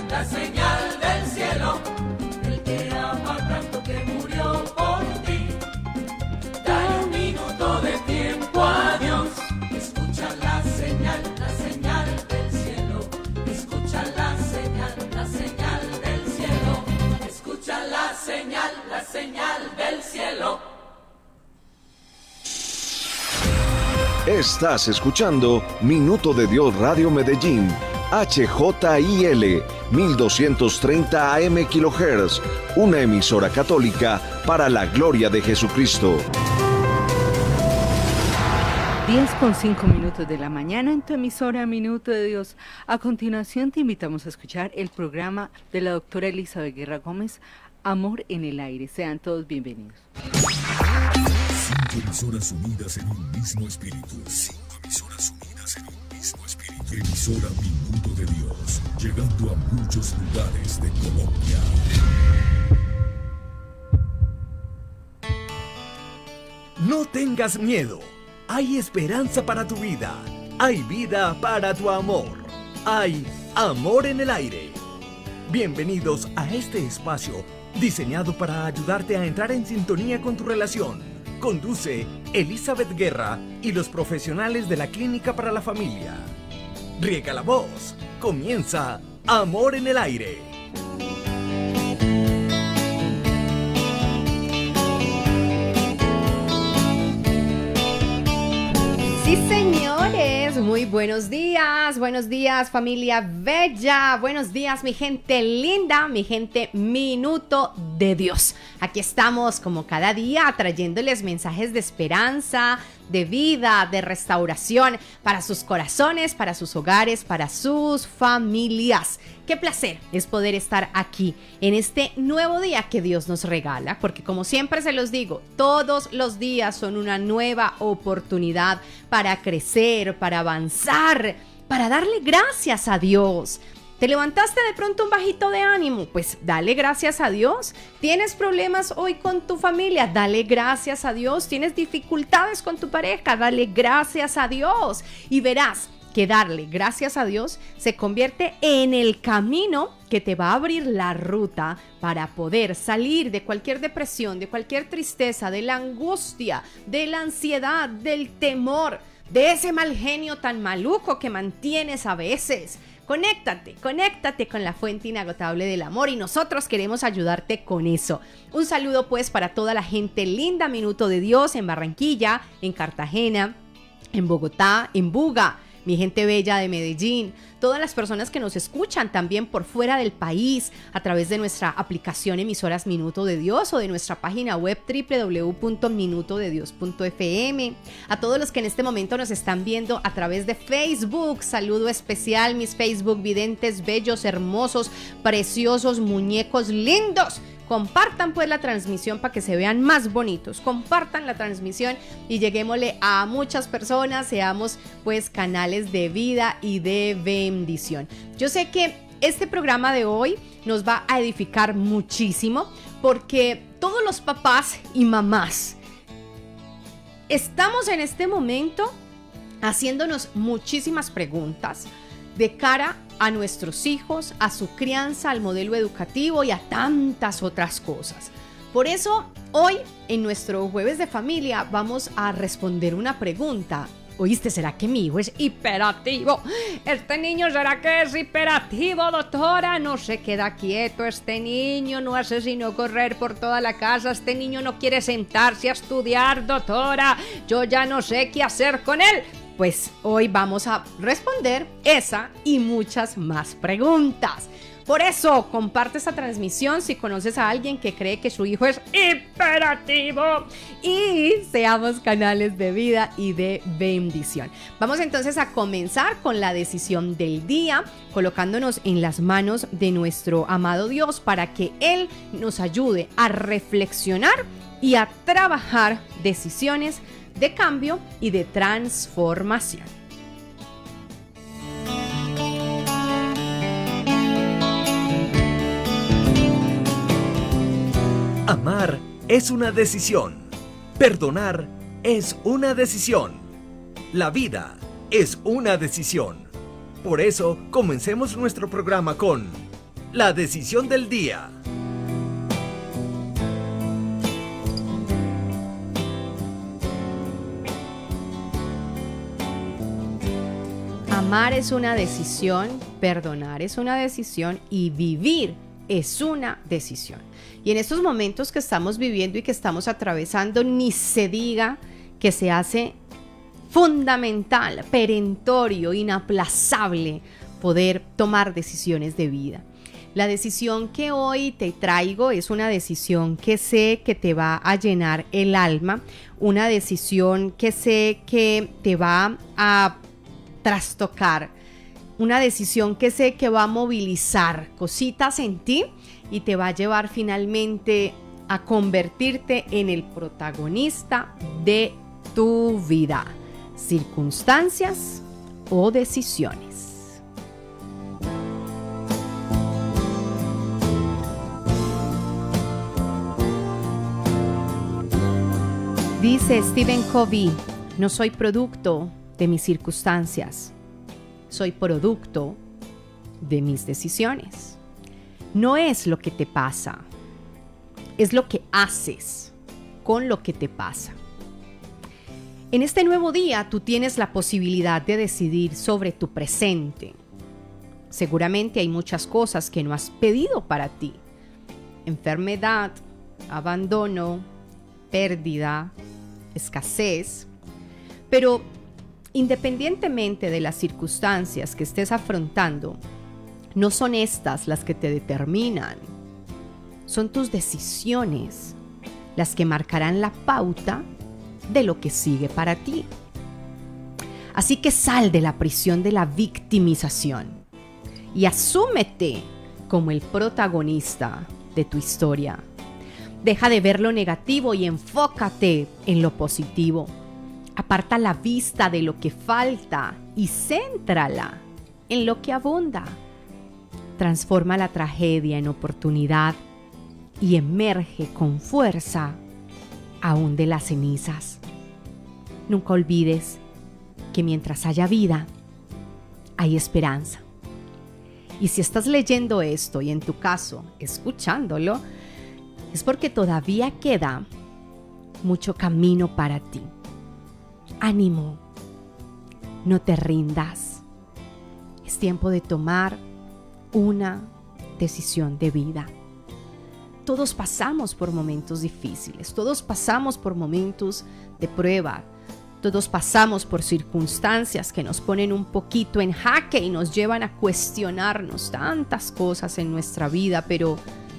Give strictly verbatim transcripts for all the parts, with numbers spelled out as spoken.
la señal del cielo. El que ama tanto que murió por ti. Dale un minuto de tiempo a Dios. Escucha la señal, la señal del cielo. Escucha la señal, la señal del cielo. Escucha la señal, la señal del cielo. Estás escuchando Minuto de Dios Radio Medellín, H J I L, mil doscientos treinta A M kilohertz, una emisora católica para la gloria de Jesucristo. diez con cinco minutos de la mañana en tu emisora Minuto de Dios. A continuación te invitamos a escuchar el programa de la doctora Elizabeth Guerra Gómez, Amor en el Aire. Sean todos bienvenidos. Cinco emisoras unidas en un mismo espíritu. Cinco emisoras unidas en un mismo espíritu. Emisora Minuto de Dios, llegando a muchos lugares de Colombia. No tengas miedo. Hay esperanza para tu vida. Hay vida para tu amor. Hay amor en el aire. Bienvenidos a este espacio diseñado para ayudarte a entrar en sintonía con tu relación. Conduce Elizabeth Guerra y los profesionales de la Clínica para la Familia. Riega la voz. Comienza Amor en el Aire. Sí, señores, muy buenos días, buenos días familia bella, buenos días mi gente linda, mi gente Minuto de Dios. Aquí estamos como cada día trayéndoles mensajes de esperanza, de vida, de restauración para sus corazones, para sus hogares, para sus familias. Qué placer es poder estar aquí en este nuevo día que Dios nos regala, porque como siempre se los digo, todos los días son una nueva oportunidad para crecer, para avanzar, para darle gracias a Dios. ¿Te levantaste de pronto un bajito de ánimo? Pues dale gracias a Dios. ¿Tienes problemas hoy con tu familia? Dale gracias a Dios. ¿Tienes dificultades con tu pareja? Dale gracias a Dios. Y verás que darle gracias a Dios se convierte en el camino que te va a abrir la ruta para poder salir de cualquier depresión, de cualquier tristeza, de la angustia, de la ansiedad, del temor, de ese mal genio tan maluco que mantienes a veces. Conéctate, conéctate con la fuente inagotable del amor y nosotros queremos ayudarte con eso. Un saludo pues para toda la gente linda, Minuto de Dios en Barranquilla, en Cartagena, en Bogotá, en Buga, mi gente bella de Medellín, todas las personas que nos escuchan también por fuera del país a través de nuestra aplicación Emisoras Minuto de Dios o de nuestra página web doble u doble u doble u punto minuto de dios punto f m, a todos los que en este momento nos están viendo a través de Facebook, saludo especial mis Facebook videntes bellos, hermosos, preciosos, muñecos lindos. Compartan pues la transmisión para que se vean más bonitos, compartan la transmisión y lleguémosle a muchas personas, seamos pues canales de vida y de bendición. Yo sé que este programa de hoy nos va a edificar muchísimo porque todos los papás y mamás estamos en este momento haciéndonos muchísimas preguntas de cara a nuestros hijos, a su crianza, al modelo educativo y a tantas otras cosas. Por eso, hoy en nuestro Jueves de Familia vamos a responder una pregunta. ¿Oíste? ¿Será que mi hijo es hiperactivo? ¿Este niño será que es hiperactivo, doctora? No se queda quieto este niño, no hace sino correr por toda la casa. Este niño no quiere sentarse a estudiar, doctora. Yo ya no sé qué hacer con él. Pues hoy vamos a responder esa y muchas más preguntas. Por eso, comparte esta transmisión si conoces a alguien que cree que su hijo es hiperactivo y seamos canales de vida y de bendición. Vamos entonces a comenzar con la decisión del día, colocándonos en las manos de nuestro amado Dios para que Él nos ayude a reflexionar y a trabajar decisiones de cambio y de transformación. Amar es una decisión. Perdonar es una decisión. La vida es una decisión. Por eso, comencemos nuestro programa con la decisión del día. Amar es una decisión, perdonar es una decisión y vivir es una decisión. Y en estos momentos que estamos viviendo y que estamos atravesando, ni se diga que se hace fundamental, perentorio, inaplazable poder tomar decisiones de vida. La decisión que hoy te traigo es una decisión que sé que te va a llenar el alma, una decisión que sé que te va a trastocar, una decisión que sé que va a movilizar cositas en ti y te va a llevar finalmente a convertirte en el protagonista de tu vida, circunstancias o decisiones. Dice Stephen Covey, no soy producto de mis circunstancias, soy producto de mis decisiones. No es lo que te pasa, es lo que haces con lo que te pasa. En este nuevo día tú tienes la posibilidad de decidir sobre tu presente. Seguramente hay muchas cosas que no has pedido para ti. Enfermedad, abandono, pérdida, escasez. Pero independientemente de las circunstancias que estés afrontando, no son estas las que te determinan. Son tus decisiones las que marcarán la pauta de lo que sigue para ti. Así que sal de la prisión de la victimización y asúmete como el protagonista de tu historia. Deja de ver lo negativo y enfócate en lo positivo. Aparta la vista de lo que falta y céntrala en lo que abunda. Transforma la tragedia en oportunidad y emerge con fuerza aún de las cenizas. Nunca olvides que mientras haya vida, hay esperanza. Y si estás leyendo esto y en tu caso escuchándolo, es porque todavía queda mucho camino para ti. Ánimo, no te rindas. Es tiempo de tomar una decisión de vida. Todos pasamos por momentos difíciles, todos pasamos por momentos de prueba, todos pasamos por circunstancias que nos ponen un poquito en jaque y nos llevan a cuestionarnos tantas cosas en nuestra vida, pero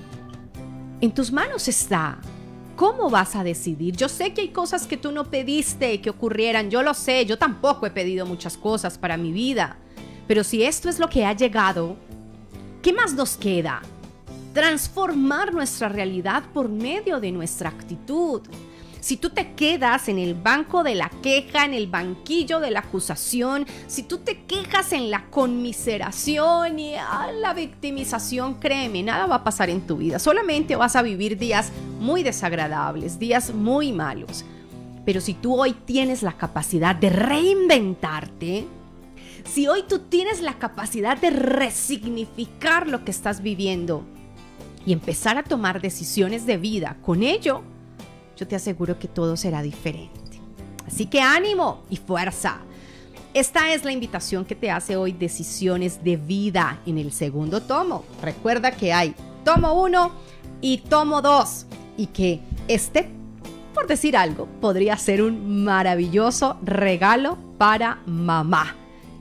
en tus manos está. ¿Cómo vas a decidir? Yo sé que hay cosas que tú no pediste que ocurrieran, yo lo sé, yo tampoco he pedido muchas cosas para mi vida, pero si esto es lo que ha llegado, ¿qué más nos queda? Transformar nuestra realidad por medio de nuestra actitud. Si tú te quedas en el banco de la queja, en el banquillo de la acusación, si tú te quejas en la conmiseración y ah, la victimización, créeme, nada va a pasar en tu vida. Solamente vas a vivir días muy desagradables, días muy malos. Pero si tú hoy tienes la capacidad de reinventarte, si hoy tú tienes la capacidad de resignificar lo que estás viviendo y empezar a tomar decisiones de vida con ello, yo te aseguro que todo será diferente. Así que ánimo y fuerza. Esta es la invitación que te hace hoy Decisiones de Vida en el segundo tomo. Recuerda que hay tomo uno y tomo dos y que este, por decir algo, podría ser un maravilloso regalo para mamá.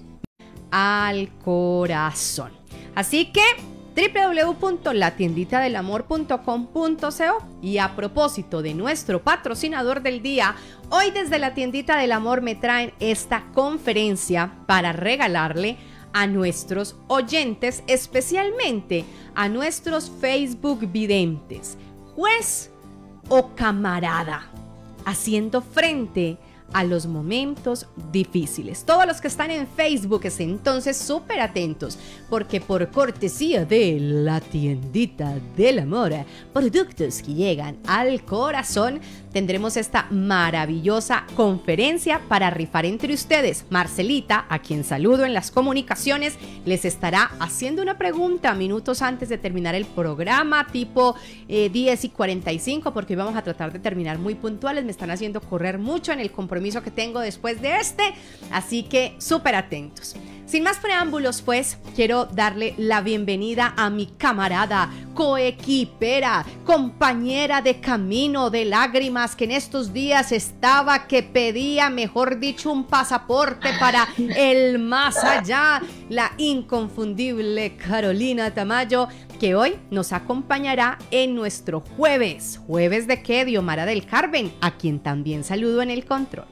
Al corazón. Así que doble u doble u doble u punto la tiendita del amor punto com punto co. Y a propósito de nuestro patrocinador del día, hoy desde la Tiendita del Amor me traen esta conferencia para regalarle a nuestros oyentes, especialmente a nuestros Facebook videntes. Juez o camarada, haciendo frente a los momentos difíciles. Todos los que están en Facebook, estén entonces súper atentos, porque por cortesía de la tiendita del amor, productos que llegan al corazón, tendremos esta maravillosa conferencia para rifar entre ustedes. Marcelita, a quien saludo en las comunicaciones, les estará haciendo una pregunta minutos antes de terminar el programa, tipo eh, diez y cuarenta y cinco, porque hoy vamos a tratar de terminar muy puntuales. Me están haciendo correr mucho en el compromiso que tengo después de este, así que súper atentos. Sin más preámbulos, pues, quiero darle la bienvenida a mi camarada, coequipera, compañera de camino de lágrimas, que en estos días estaba que pedía, mejor dicho, un pasaporte para el más allá, la inconfundible Carolina Tamayo, que hoy nos acompañará en nuestro jueves. ¿Jueves de qué? Diomara del Carmen, a quien también saludo en el control.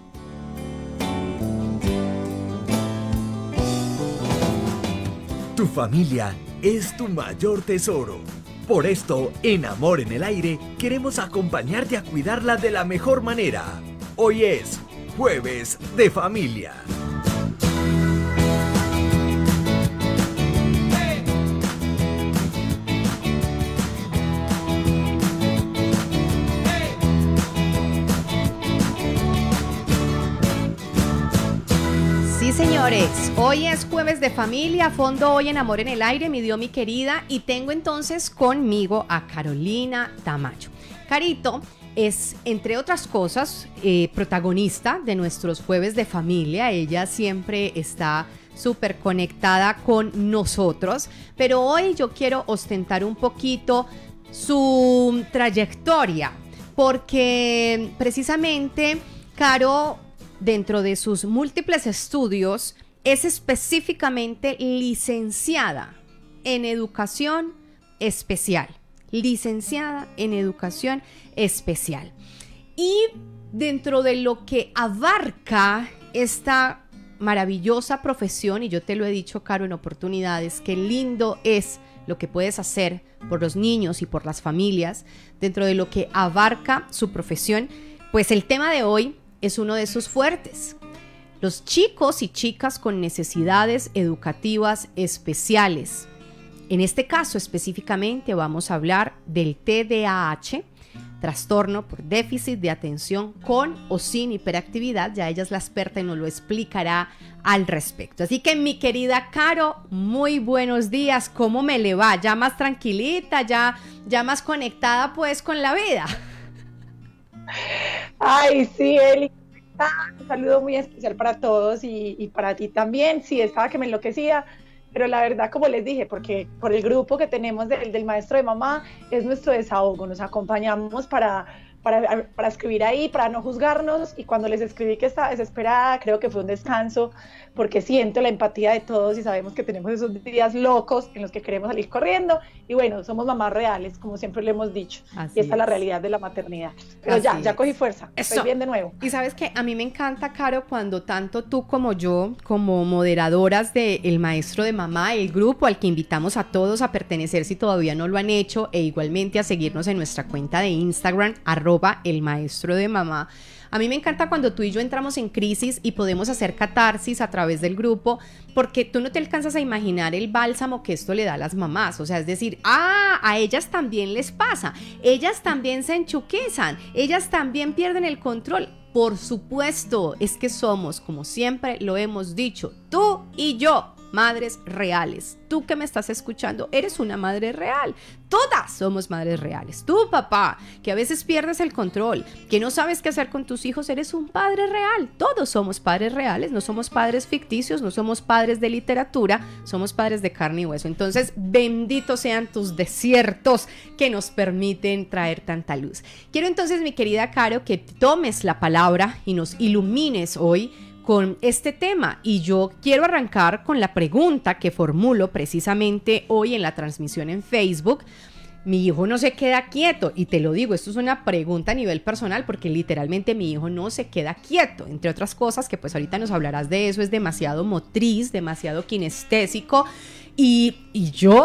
Tu familia es tu mayor tesoro. Por esto, en Amor en el Aire, queremos acompañarte a cuidarla de la mejor manera. Hoy es Jueves de Familia. Señores, hoy es Jueves de Familia, fondo hoy en Amor en el Aire, mi Dios, mi querida, y tengo entonces conmigo a Carolina Tamayo. Carito es, entre otras cosas, eh, protagonista de nuestros Jueves de Familia. Ella siempre está súper conectada con nosotros, pero hoy yo quiero ostentar un poquito su trayectoria, porque precisamente Caro, dentro de sus múltiples estudios, es específicamente licenciada en educación especial. Licenciada en educación especial. Y dentro de lo que abarca esta maravillosa profesión, y yo te lo he dicho, Caro, en oportunidades, qué lindo es lo que puedes hacer por los niños y por las familias, dentro de lo que abarca su profesión, pues el tema de hoy es uno de sus fuertes. Los chicos y chicas con necesidades educativas especiales. En este caso específicamente vamos a hablar del T D A H, trastorno por déficit de atención con o sin hiperactividad. Ya ella es la experta y nos lo explicará al respecto. Así que, mi querida Caro, muy buenos días. ¿Cómo me le va? Ya más tranquilita, ya, ya más conectada pues con la vida. Ay, sí, Eli, un saludo muy especial para todos y, y para ti también. Sí, estaba que me enloquecía, pero la verdad, como les dije, porque por el grupo que tenemos del, del maestro de mamá, es nuestro desahogo, nos acompañamos para, para, para escribir ahí, para no juzgarnos, y cuando les escribí que estaba desesperada, creo que fue un descanso, porque siento la empatía de todos y sabemos que tenemos esos días locos en los que queremos salir corriendo, y bueno, somos mamás reales, como siempre le hemos dicho, Así y esta es la es. realidad de la maternidad. Pero Así ya, ya es. cogí fuerza, Eso. estoy bien de nuevo. Y sabes que a mí me encanta, Caro, cuando tanto tú como yo, como moderadoras de El Maestro de Mamá, el grupo al que invitamos a todos a pertenecer si todavía no lo han hecho, e igualmente a seguirnos en nuestra cuenta de Instagram, arroba El Maestro de Mamá. A mí me encanta cuando tú y yo entramos en crisis y podemos hacer catarsis a través del grupo, porque tú no te alcanzas a imaginar el bálsamo que esto le da a las mamás. O sea, es decir, ah, a ellas también les pasa, ellas también se enchuquizan, ellas también pierden el control. Por supuesto, es que somos, como siempre lo hemos dicho, tú y yo, madres reales. Tú que me estás escuchando, eres una madre real. Todas somos madres reales. Tú, papá, que a veces pierdes el control, que no sabes qué hacer con tus hijos, eres un padre real. Todos somos padres reales, no somos padres ficticios, no somos padres de literatura, somos padres de carne y hueso. Entonces, benditos sean tus desiertos que nos permiten traer tanta luz. Quiero entonces, mi querida Caro, que tomes la palabra y nos ilumines hoy con este tema, y yo quiero arrancar con la pregunta que formulo precisamente hoy en la transmisión en Facebook. Mi hijo no se queda quieto, y te lo digo, esto es una pregunta a nivel personal, porque literalmente mi hijo no se queda quieto, entre otras cosas que pues ahorita nos hablarás de eso. Es demasiado motriz, demasiado kinestésico, y, y yo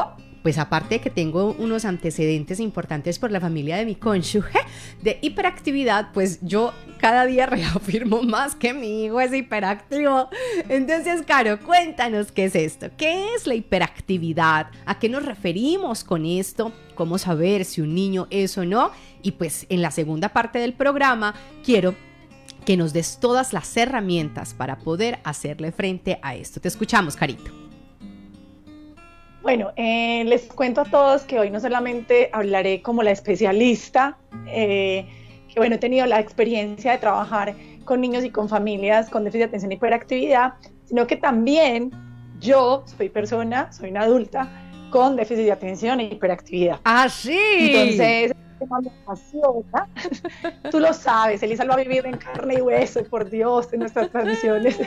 pues aparte de que tengo unos antecedentes importantes por la familia de mi cónyuge de hiperactividad, pues yo cada día reafirmo más que mi hijo es hiperactivo. Entonces, Caro, cuéntanos qué es esto, qué es la hiperactividad, a qué nos referimos con esto, cómo saber si un niño es o no, y pues en la segunda parte del programa quiero que nos des todas las herramientas para poder hacerle frente a esto. Te escuchamos, Carito. Bueno, eh, les cuento a todos que hoy no solamente hablaré como la especialista, eh, que bueno, he tenido la experiencia de trabajar con niños y con familias con déficit de atención y hiperactividad, sino que también yo soy persona, soy una adulta con déficit de atención e hiperactividad. ¡Ah, sí! Entonces, me apasiona. Tú lo sabes, Elisa lo ha vivido en carne y hueso, por Dios, en nuestras transmisiones.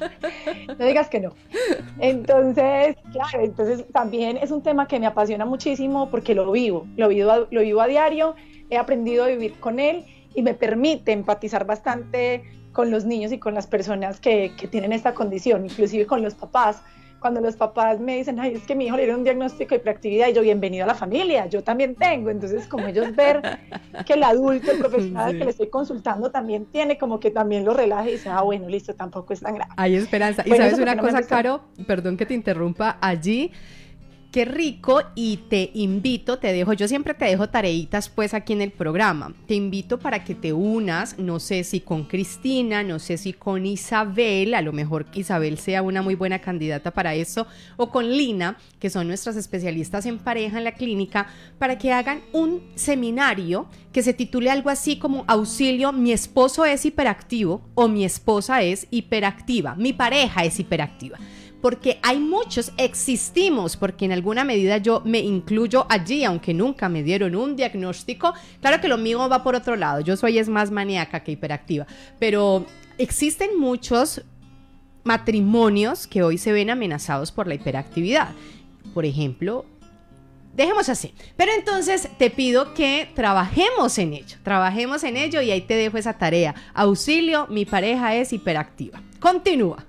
No digas que no. Entonces, claro, entonces también es un tema que me apasiona muchísimo porque lo vivo, lo vivo, lo vivo a diario, he aprendido a vivir con él y me permite empatizar bastante con los niños y con las personas que, que tienen esta condición, inclusive con los papás. Cuando los papás me dicen, ay, es que mi hijo le dieron un diagnóstico de hiperactividad, y yo, bienvenido a la familia, yo también tengo. Entonces, como ellos ver que el adulto, el profesional sí. que le estoy consultando también tiene, como que también lo relaja y dice, ah, bueno, listo, tampoco es tan grave. Hay esperanza. Bueno, y sabes una cosa, Caro, perdón que te interrumpa, allí, qué rico, y te invito, te dejo, yo siempre te dejo tareitas pues aquí en el programa, te invito para que te unas, no sé si con Cristina, no sé si con Isabel, a lo mejor Isabel sea una muy buena candidata para eso, o con Lina, que son nuestras especialistas en pareja en la clínica, para que hagan un seminario que se titule algo así como auxilio, mi esposo es hiperactivo o mi esposa es hiperactiva, mi pareja es hiperactiva. Porque hay muchos, existimos, porque en alguna medida yo me incluyo allí, aunque nunca me dieron un diagnóstico. Claro que lo mío va por otro lado, yo soy es más maníaca que hiperactiva, pero existen muchos matrimonios que hoy se ven amenazados por la hiperactividad. Por ejemplo, dejemos así, pero entonces te pido que trabajemos en ello, trabajemos en ello y ahí te dejo esa tarea. Auxilio, mi pareja es hiperactiva. Continúa.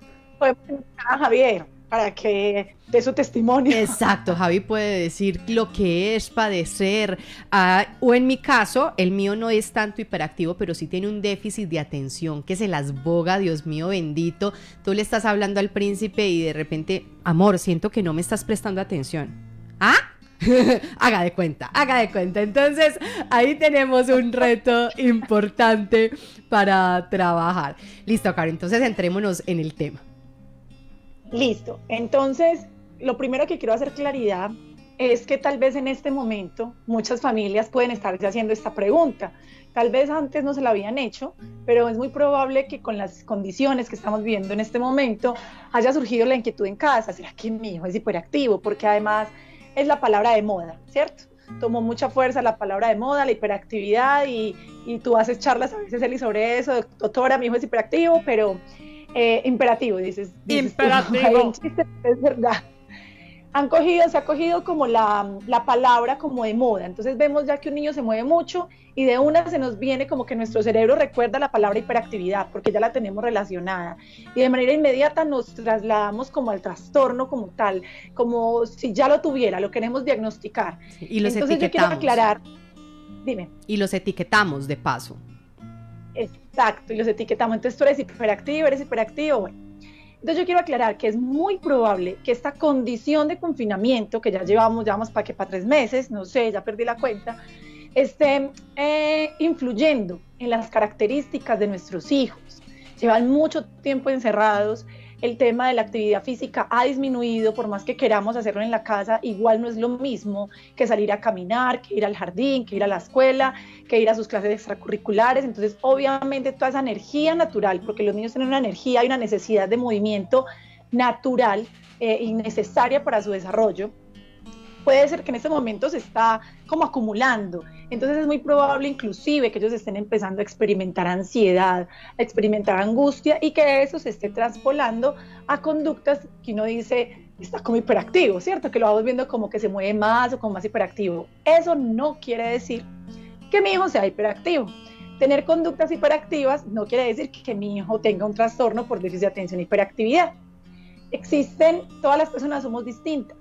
A Javier, para que dé su testimonio. Exacto, Javi puede decir lo que es padecer, uh, o en mi caso, el mío no es tanto hiperactivo, pero sí tiene un déficit de atención que se las boga, Dios mío bendito. Tú le estás hablando al príncipe y de repente, amor, siento que no me estás prestando atención. ¿Ah? Haga de cuenta, haga de cuenta. Entonces, ahí tenemos un reto importante para trabajar. Listo, Caro, entonces entrémonos en el tema. Listo, entonces lo primero que quiero hacer claridad es que tal vez en este momento muchas familias pueden estarse haciendo esta pregunta, tal vez antes no se la habían hecho, pero es muy probable que con las condiciones que estamos viviendo en este momento haya surgido la inquietud en casa, ¿será que mi hijo es hiperactivo? Porque además es la palabra de moda, ¿cierto? Tomó mucha fuerza la palabra de moda, la hiperactividad, y, y tú haces charlas a veces, Eli, sobre eso, doctora, mi hijo es hiperactivo, pero... Eh, imperativo, dices, dices imperativo. Tú, es verdad. Han cogido, se ha cogido como la, la palabra como de moda, entonces vemos ya que un niño se mueve mucho y de una se nos viene como que nuestro cerebro recuerda la palabra hiperactividad porque ya la tenemos relacionada y de manera inmediata nos trasladamos como al trastorno como tal, como si ya lo tuviera, lo queremos diagnosticar. Y los entonces etiquetamos. Yo quiero aclarar, dime. Y los etiquetamos de paso. Exacto, y los etiquetamos, entonces tú eres hiperactivo, eres hiperactivo, bueno. Entonces yo quiero aclarar que es muy probable que esta condición de confinamiento, que ya llevamos, llevamos para que para tres meses, no sé, ya perdí la cuenta, esté eh, influyendo en las características de nuestros hijos. Llevan mucho tiempo encerrados, el tema de la actividad física ha disminuido, por más que queramos hacerlo en la casa, igual no es lo mismo que salir a caminar, que ir al jardín, que ir a la escuela, que ir a sus clases extracurriculares. Entonces, obviamente, toda esa energía natural, porque los niños tienen una energía y una necesidad de movimiento natural eh, y necesaria para su desarrollo, puede ser que en este momento se está como acumulando. Entonces es muy probable inclusive que ellos estén empezando a experimentar ansiedad, a experimentar angustia y que eso se esté traspolando a conductas que uno dice, está como hiperactivo, ¿cierto? Que lo vamos viendo como que se mueve más o como más hiperactivo. Eso no quiere decir que mi hijo sea hiperactivo. Tener conductas hiperactivas no quiere decir que mi hijo tenga un trastorno por déficit de atención e hiperactividad. Existen, todas las personas somos distintas.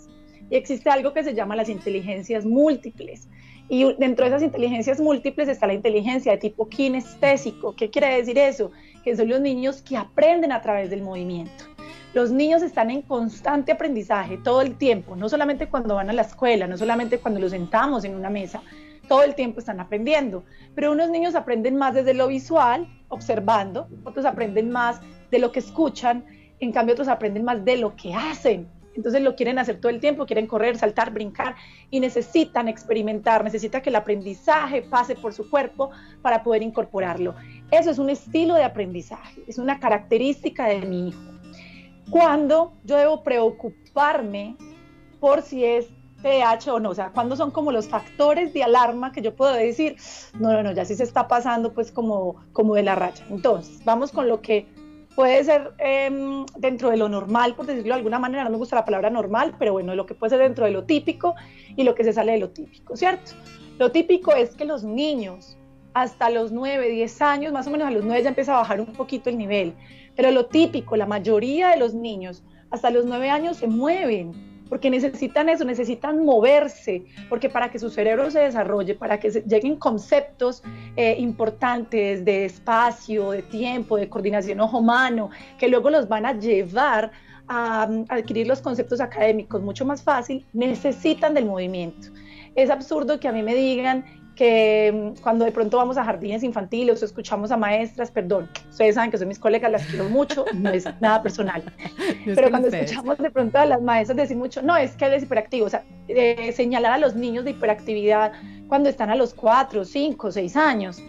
y existe algo que se llama las inteligencias múltiples. Y dentro de esas inteligencias múltiples está la inteligencia de tipo kinestésico. ¿Qué quiere decir eso? Que son los niños que aprenden a través del movimiento. Los niños están en constante aprendizaje todo el tiempo, no solamente cuando van a la escuela, no solamente cuando los sentamos en una mesa, todo el tiempo están aprendiendo. Pero unos niños aprenden más desde lo visual, observando, otros aprenden más de lo que escuchan, en cambio otros aprenden más de lo que hacen. Entonces lo quieren hacer todo el tiempo, quieren correr, saltar, brincar y necesitan experimentar, necesitan que el aprendizaje pase por su cuerpo para poder incorporarlo. Eso es un estilo de aprendizaje, es una característica de mi hijo. ¿Cuándo yo debo preocuparme por si es T D A H o no? O sea, ¿cuándo son como los factores de alarma que yo puedo decir, no, no, no, ya sí se está pasando pues como, como de la raya? Entonces, vamos con lo que puede ser eh, dentro de lo normal, por decirlo de alguna manera, no me gusta la palabra normal, pero bueno, lo que puede ser dentro de lo típico y lo que se sale de lo típico, ¿cierto? Lo típico es que los niños hasta los nueve, diez años, más o menos a los nueve ya empieza a bajar un poquito el nivel, pero lo típico, la mayoría de los niños hasta los nueve años se mueven, porque necesitan eso, necesitan moverse, porque para que su cerebro se desarrolle, para que se lleguen conceptos eh, importantes de espacio, de tiempo, de coordinación ojo-mano, que luego los van a llevar a, a adquirir los conceptos académicos mucho más fácil, necesitan del movimiento. Es absurdo que a mí me digan que cuando de pronto vamos a jardines infantiles o escuchamos a maestras, perdón, ustedes saben que son mis colegas, las quiero mucho, no es nada personal, no pero cuando ustedes. escuchamos de pronto a las maestras decir mucho, no, es que él es hiperactivo, o sea, eh, señalar a los niños de hiperactividad cuando están a los cuatro, cinco, seis años.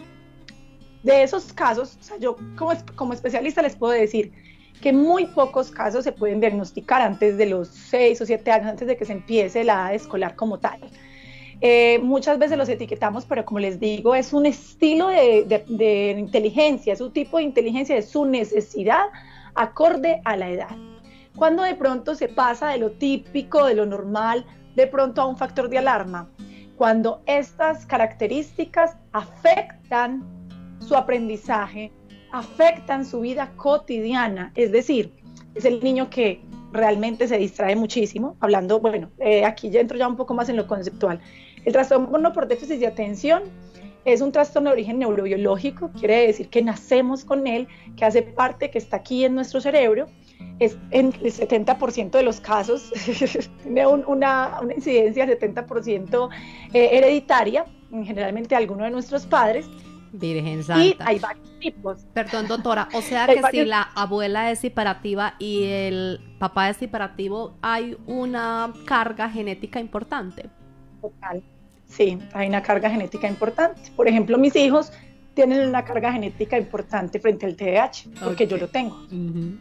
De esos casos, o sea, yo como, como especialista les puedo decir que muy pocos casos se pueden diagnosticar antes de los seis o siete años, antes de que se empiece la edad escolar como tal. Eh, muchas veces los etiquetamos, pero como les digo, es un estilo de, de, de inteligencia, es un tipo de inteligencia, es su necesidad acorde a la edad. Cuando de pronto se pasa de lo típico, de lo normal, de pronto a un factor de alarma, cuando estas características afectan su aprendizaje, afectan su vida cotidiana, es decir, es el niño que realmente se distrae muchísimo, hablando, bueno, eh, aquí ya entro ya un poco más en lo conceptual. El trastorno por déficit de atención es un trastorno de origen neurobiológico, quiere decir que nacemos con él, que hace parte, que está aquí en nuestro cerebro, es en el setenta por ciento de los casos, tiene un, una, una incidencia del setenta por ciento eh, hereditaria, generalmente alguno de nuestros padres. Virgen Santa. Y hay varios tipos. Perdón, doctora, o sea que varios... si la abuela es hiperativa y el papá es hiperactivo, ¿hay una carga genética importante? Total, sí, hay una carga genética importante. Por ejemplo, mis hijos tienen una carga genética importante frente al T D A H, porque okay. yo lo tengo. Uh-huh.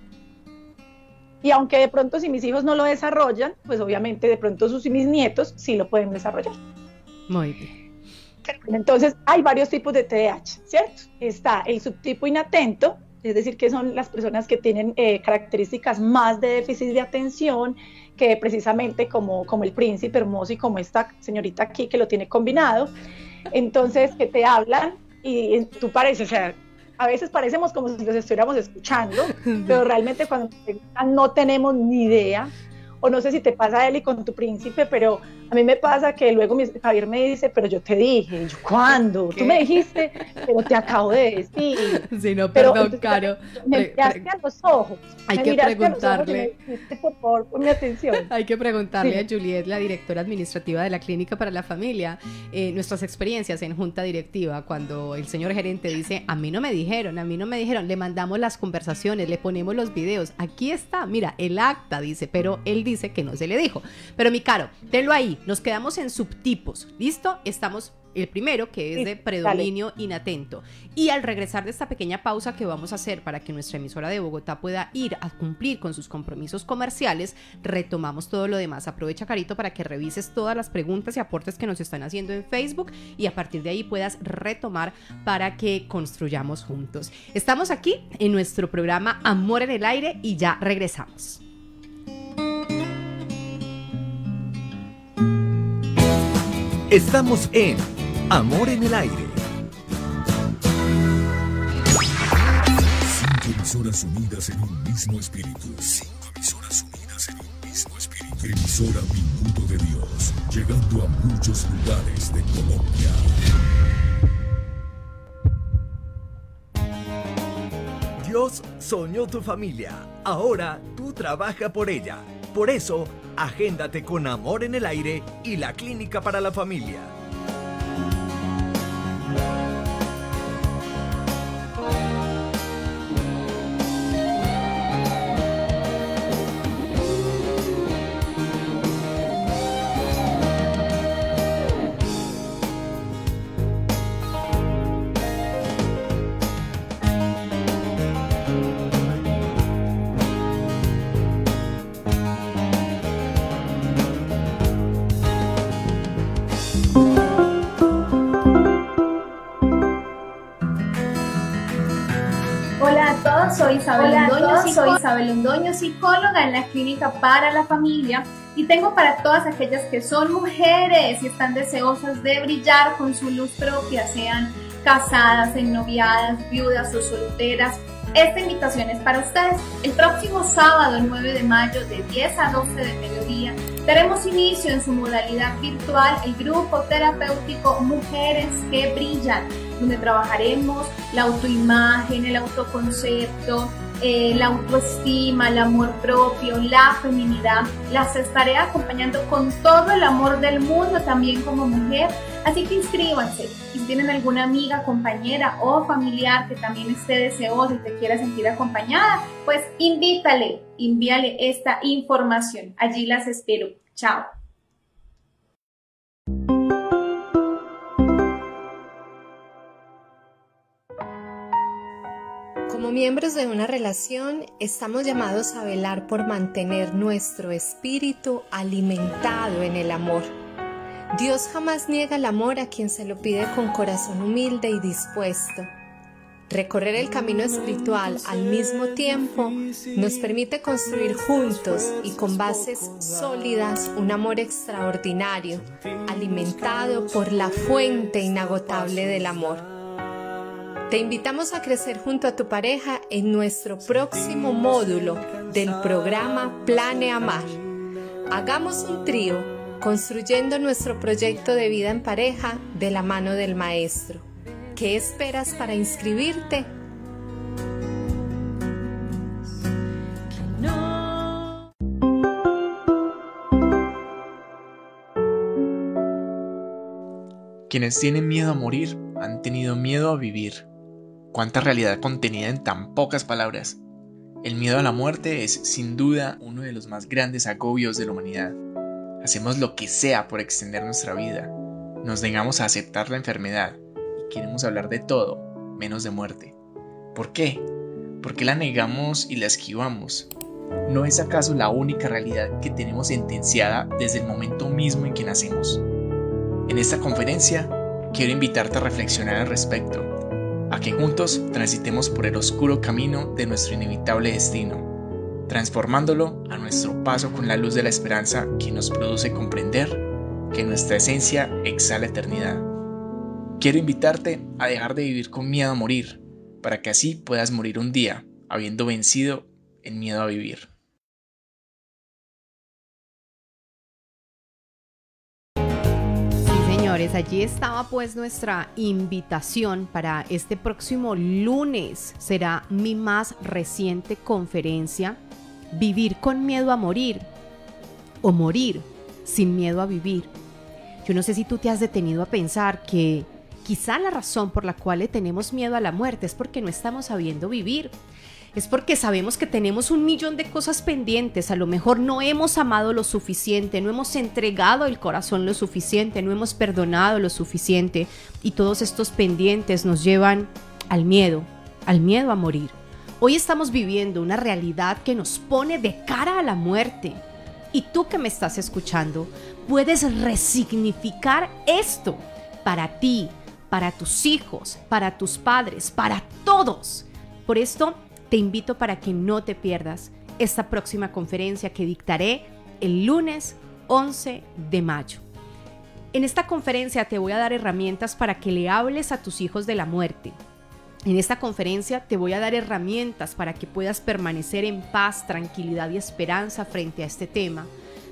Y aunque de pronto si mis hijos no lo desarrollan, pues obviamente de pronto sus mis nietos sí lo pueden desarrollar. Muy bien. Entonces hay varios tipos de T D A H, ¿cierto? Está el subtipo inatento, es decir, que son las personas que tienen eh, características más de déficit de atención, que precisamente como, como el príncipe hermoso y como esta señorita aquí que lo tiene combinado, entonces que te hablan y, y tú pareces, o sea, a veces parecemos como si los estuviéramos escuchando, pero realmente cuando no tenemos ni idea, o no sé si te pasa, Eli, con tu príncipe, pero a mí me pasa que luego mi, Javier me dice, pero yo te dije, yo, ¿cuándo? ¿Qué? Tú me dijiste, pero te acabo de decir. Sí, no, perdón, pero, entonces, Caro. Me miraste a los ojos. Hay que preguntarle. Me dijiste, por favor, ponme atención. Hay que preguntarle sí. a Juliet, la directora administrativa de la Clínica para la Familia, eh, nuestras experiencias en junta directiva, cuando el señor gerente dice, a mí no me dijeron, a mí no me dijeron, le mandamos las conversaciones, le ponemos los videos, aquí está, mira, el acta dice, pero él dice dice que no se le dijo. Pero mi Caro, tenlo ahí, nos quedamos en subtipos, ¿listo? Estamos el primero, que es sí, de predominio dale. inatento. Y al regresar de esta pequeña pausa que vamos a hacer para que nuestra emisora de Bogotá pueda ir a cumplir con sus compromisos comerciales, retomamos todo lo demás. Aprovecha, Carito, para que revises todas las preguntas y aportes que nos están haciendo en Facebook y a partir de ahí puedas retomar para que construyamos juntos. Estamos aquí en nuestro programa Amor en el Aire y ya regresamos. Estamos en Amor en el Aire. Cinco emisoras unidas en un mismo espíritu. Cinco emisoras unidas en un mismo espíritu. Emisora Minuto de Dios, llegando a muchos lugares de Colombia. Dios soñó tu familia, ahora tú trabaja por ella. Por eso, agéndate con Amor en el Aire y la Clínica para la Familia. Soy Isabel Hola Londoño, a todos, soy Isabel Londoño, psicóloga en la Clínica para la Familia, y tengo para todas aquellas que son mujeres y están deseosas de brillar con su luz propia, sean casadas, ennoviadas, viudas o solteras. Esta invitación es para ustedes. El próximo sábado nueve de mayo de diez a doce del mediodía daremos inicio en su modalidad virtual el grupo terapéutico Mujeres que Brillan, donde trabajaremos la autoimagen, el autoconcepto, eh, la autoestima, el amor propio, la feminidad. Las estaré acompañando con todo el amor del mundo también como mujer, así que inscríbanse. Y si tienen alguna amiga, compañera o familiar que también esté deseosa y te quiera sentir acompañada, pues invítale, envíale esta información. Allí las espero. Chao. Como miembros de una relación, estamos llamados a velar por mantener nuestro espíritu alimentado en el amor. Dios jamás niega el amor a quien se lo pide con corazón humilde y dispuesto. Recorrer el camino espiritual al mismo tiempo nos permite construir juntos y con bases sólidas un amor extraordinario, alimentado por la fuente inagotable del amor. Te invitamos a crecer junto a tu pareja en nuestro próximo módulo del programa Plane Amar. Hagamos un trío construyendo nuestro proyecto de vida en pareja de la mano del Maestro. ¿Qué esperas para inscribirte? Quienes tienen miedo a morir han tenido miedo a vivir. Cuánta realidad contenida en tan pocas palabras. El miedo a la muerte es, sin duda, uno de los más grandes agobios de la humanidad. Hacemos lo que sea por extender nuestra vida. Nos negamos a aceptar la enfermedad y queremos hablar de todo, menos de muerte. ¿Por qué? ¿Por qué la negamos y la esquivamos? ¿No es acaso la única realidad que tenemos sentenciada desde el momento mismo en que nacemos? En esta conferencia, quiero invitarte a reflexionar al respecto, a que juntos transitemos por el oscuro camino de nuestro inevitable destino, transformándolo a nuestro paso con la luz de la esperanza que nos produce comprender que nuestra esencia exhala eternidad. Quiero invitarte a dejar de vivir con miedo a morir, para que así puedas morir un día, habiendo vencido el miedo a vivir. Señores, allí estaba pues nuestra invitación para este próximo lunes. Será mi más reciente conferencia, Vivir con miedo a morir o morir sin miedo a vivir. Yo no sé si tú te has detenido a pensar que quizá la razón por la cual le tenemos miedo a la muerte es porque no estamos sabiendo vivir. Es porque sabemos que tenemos un millón de cosas pendientes, a lo mejor no hemos amado lo suficiente, no hemos entregado el corazón lo suficiente, no hemos perdonado lo suficiente, y todos estos pendientes nos llevan al miedo, al miedo a morir. Hoy estamos viviendo una realidad que nos pone de cara a la muerte, y tú que me estás escuchando, puedes resignificar esto para ti, para tus hijos, para tus padres, para todos. Por esto, te invito para que no te pierdas esta próxima conferencia que dictaré el lunes once de mayo. En esta conferencia te voy a dar herramientas para que le hables a tus hijos de la muerte. En esta conferencia te voy a dar herramientas para que puedas permanecer en paz, tranquilidad y esperanza frente a este tema.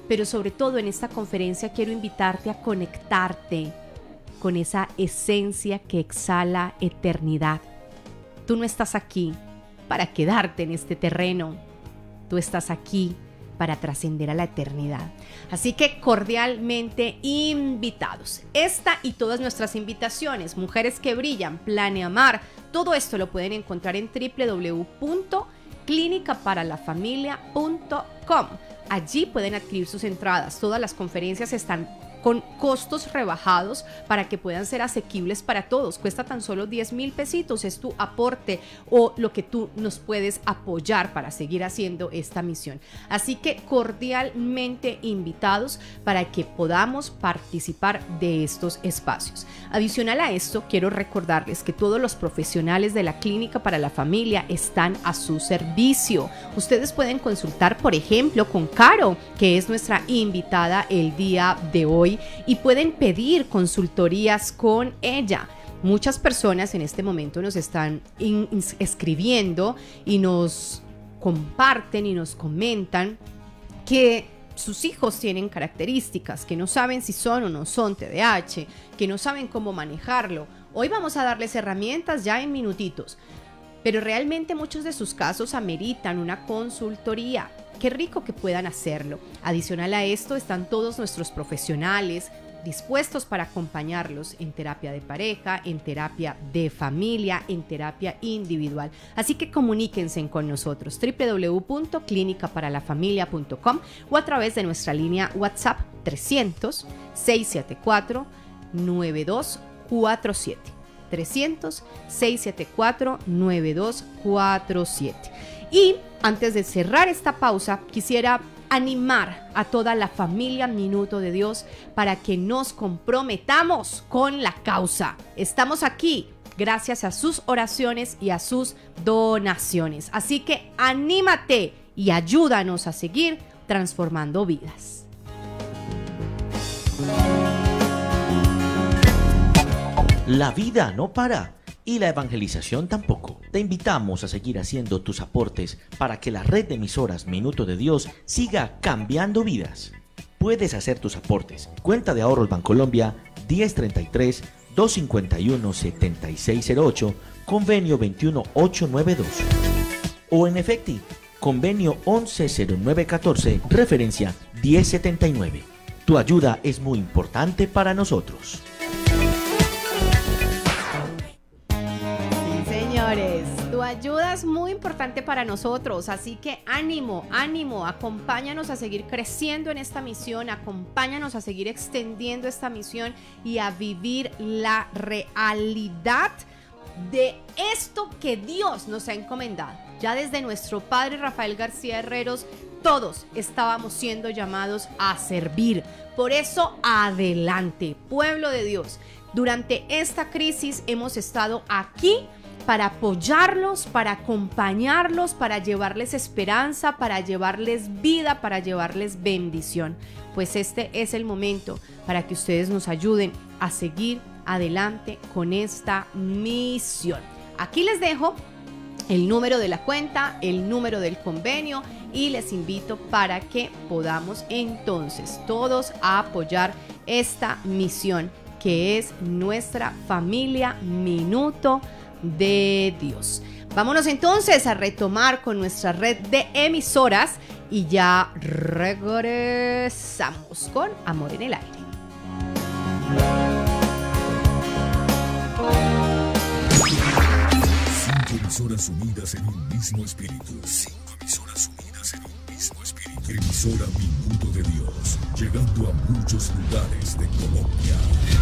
pero sobre todo en esta conferencia quiero invitarte a conectarte con esa esencia que exhala eternidad. Tú no estás aquí para quedarte en este terreno, tú estás aquí para trascender a la eternidad. Así que cordialmente invitados. Esta y todas nuestras invitaciones, Mujeres que Brillan, Planea Amar, todo esto lo pueden encontrar en doble u doble u doble u punto clínica para la familia punto com. Allí pueden adquirir sus entradas. Todas las conferencias están con costos rebajados para que puedan ser asequibles para todos. Cuesta tan solo diez mil pesitos, es tu aporte o lo que tú nos puedes apoyar para seguir haciendo esta misión. Así que cordialmente invitados para que podamos participar de estos espacios. Adicional a esto, quiero recordarles que todos los profesionales de la Clínica para la Familia están a su servicio. Ustedes pueden consultar, por ejemplo, con Caro, que es nuestra invitada el día de hoy, y pueden pedir consultorías con ella. Muchas personas en este momento nos están in, in, escribiendo y nos comparten y nos comentan que sus hijos tienen características, que no saben si son o no son T D A H, que no saben cómo manejarlo. Hoy vamos a darles herramientas ya en minutitos, pero realmente muchos de sus casos ameritan una consultoría. Qué rico que puedan hacerlo. Adicional a esto están todos nuestros profesionales dispuestos para acompañarlos en terapia de pareja, en terapia de familia, en terapia individual. Así que comuníquense con nosotros, doble u doble u doble u punto clínica para la familia punto com o a través de nuestra línea WhatsApp trescientos, seiscientos setenta y cuatro, noventa y dos cuarenta y siete. trescientos, seiscientos setenta y cuatro, noventa y dos cuarenta y siete. Y antes de cerrar esta pausa, quisiera animar a toda la familia Minuto de Dios para que nos comprometamos con la causa. Estamos aquí gracias a sus oraciones y a sus donaciones. Así que anímate y ayúdanos a seguir transformando vidas. La vida no para y la evangelización tampoco. Te invitamos a seguir haciendo tus aportes para que la red de emisoras Minuto de Dios siga cambiando vidas. Puedes hacer tus aportes. Cuenta de ahorros Bancolombia diez treinta y tres, doscientos cincuenta y uno, setenta y seis cero ocho, convenio veintiuno mil ochocientos noventa y dos. O en Efecti, convenio once cero nueve catorce, referencia diez setenta y nueve. Tu ayuda es muy importante para nosotros. Señores, tu ayuda es muy importante para nosotros, así que ánimo, ánimo, acompáñanos a seguir creciendo en esta misión, acompáñanos a seguir extendiendo esta misión y a vivir la realidad de esto que Dios nos ha encomendado. Ya desde nuestro padre Rafael García Herreros, todos estábamos siendo llamados a servir. Por eso, adelante, pueblo de Dios. Durante esta crisis hemos estado aquí para apoyarlos, para acompañarlos, para llevarles esperanza, para llevarles vida, para llevarles bendición. Pues este es el momento para que ustedes nos ayuden a seguir adelante con esta misión. Aquí les dejo el número de la cuenta, el número del convenio y les invito para que podamos entonces todos a apoyar esta misión que es nuestra familia Minuto de Dios. Vámonos entonces a retomar con nuestra red de emisoras y ya regresamos con Amor en el Aire. Cinco emisoras unidas en un mismo espíritu. Cinco emisoras unidas en un mismo espíritu. Emisora Minuto de Dios, llegando a muchos lugares de Colombia.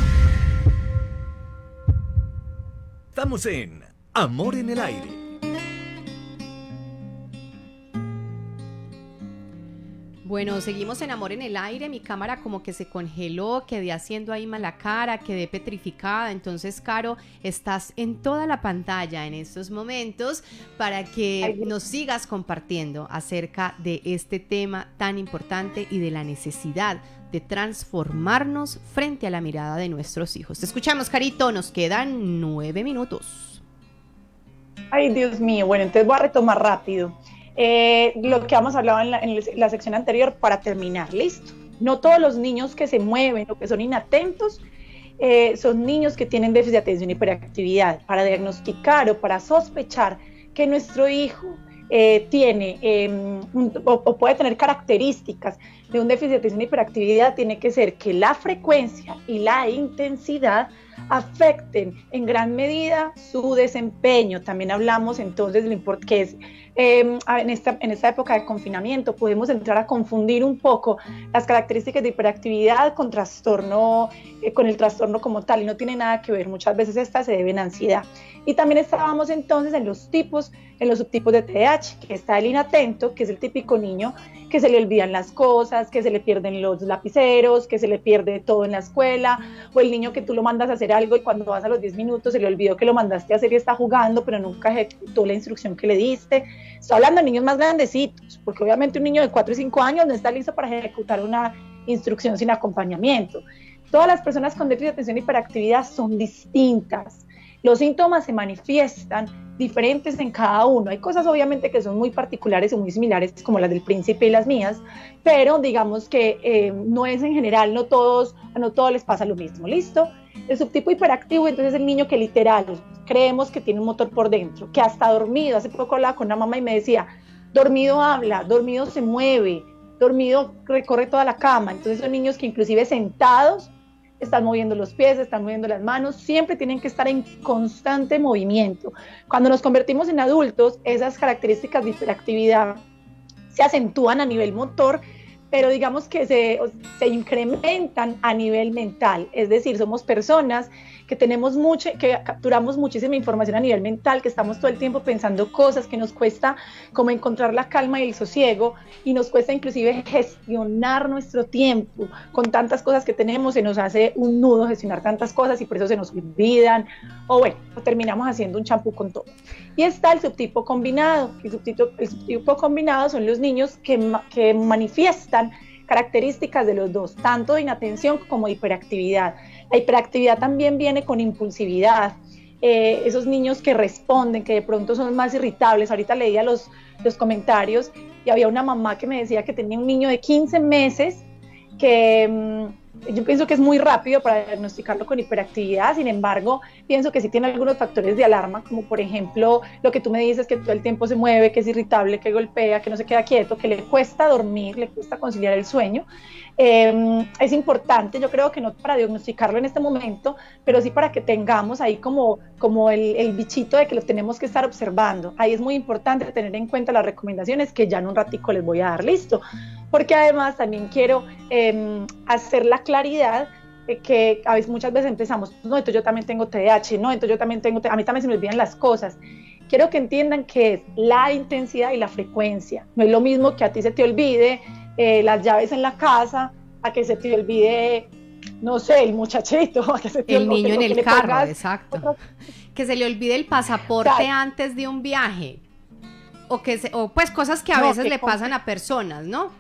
Estamos en Amor en el Aire. Bueno, seguimos en Amor en el Aire. Mi cámara como que se congeló, quedé haciendo ahí mala cara, quedé petrificada. Entonces, Caro, estás en toda la pantalla en estos momentos para que nos sigas compartiendo acerca de este tema tan importante y de la necesidad de transformarnos frente a la mirada de nuestros hijos. Te escuchamos, Carito, nos quedan nueve minutos. Ay, Dios mío, bueno, entonces voy a retomar rápido. Eh, lo que hemos hablado en la, en la sección anterior para terminar, listo. No todos los niños que se mueven o que son inatentos eh, son niños que tienen déficit de atención y hiperactividad. Para diagnosticar o para sospechar que nuestro hijo eh, tiene eh, un, o, o puede tener características de un déficit de atención y hiperactividad, tiene que ser que la frecuencia y la intensidad afecten en gran medida su desempeño. También hablamos entonces de lo importante que es eh, en, esta, en esta época de confinamiento podemos entrar a confundir un poco las características de hiperactividad con trastorno, eh, con el trastorno como tal, y no tiene nada que ver. Muchas veces estas se deben a ansiedad. Y también estábamos entonces en los tipos, en los subtipos de T D A H, que está el inatento, que es el típico niño que se le olvidan las cosas, que se le pierden los lapiceros, que se le pierde todo en la escuela, o el niño que tú lo mandas a hacer algo y cuando vas a los diez minutos se le olvidó que lo mandaste a hacer y está jugando, pero nunca ejecutó la instrucción que le diste. Estoy hablando de niños más grandecitos, porque obviamente un niño de cuatro y cinco años no está listo para ejecutar una instrucción sin acompañamiento. Todas las personas con déficit de atención y hiperactividad son distintas. Los síntomas se manifiestan diferentes en cada uno. Hay cosas obviamente que son muy particulares y muy similares, como las del príncipe y las mías, pero digamos que eh, no es en general, no todos, no todos les pasa lo mismo, ¿listo? El subtipo hiperactivo entonces es el niño que literal creemos que tiene un motor por dentro, que hasta dormido, hace poco hablaba con una mamá y me decía, dormido habla, dormido se mueve, dormido recorre toda la cama. Entonces son niños que inclusive sentados están moviendo los pies, están moviendo las manos, siempre tienen que estar en constante movimiento. Cuando nos convertimos en adultos, esas características de hiperactividad se acentúan a nivel motor, pero digamos que se, se incrementan a nivel mental, es decir, somos personas que tenemos mucho, que capturamos muchísima información a nivel mental, que estamos todo el tiempo pensando cosas, que nos cuesta como encontrar la calma y el sosiego, y nos cuesta inclusive gestionar nuestro tiempo. Con tantas cosas que tenemos, se nos hace un nudo gestionar tantas cosas y por eso se nos olvidan, o bueno, terminamos haciendo un champú con todo. Y está el subtipo combinado. El subtipo, el subtipo combinado son los niños que, que manifiestan características de los dos, tanto de inatención como de hiperactividad. La hiperactividad también viene con impulsividad, eh, esos niños que responden, que de pronto son más irritables. Ahorita leía los, los comentarios y había una mamá que me decía que tenía un niño de quince meses que mmm, yo pienso que es muy rápido para diagnosticarlo con hiperactividad. Sin embargo, pienso que sí tiene algunos factores de alarma, como por ejemplo lo que tú me dices, que todo el tiempo se mueve, que es irritable, que golpea, que no se queda quieto, que le cuesta dormir, le cuesta conciliar el sueño. Eh, es importante, yo creo que no para diagnosticarlo en este momento, pero sí para que tengamos ahí como, como el, el bichito de que lo tenemos que estar observando. Ahí es muy importante tener en cuenta las recomendaciones que ya en un ratico les voy a dar, listo. Porque además también quiero eh, hacer la claridad eh, que a veces, muchas veces empezamos, no, entonces yo también tengo T D A H, no, entonces yo también tengo, a mí también se me olvidan las cosas. Quiero que entiendan que es la intensidad y la frecuencia. No es lo mismo que a ti se te olvide eh, las llaves en la casa, a que se te olvide, no sé, el muchachito, a que se te el niño en el carro, pongas, exacto. Otro... Que se le olvide el pasaporte o sea, antes de un viaje, o que se, o pues cosas que a no, veces que le con... pasan a personas, ¿no?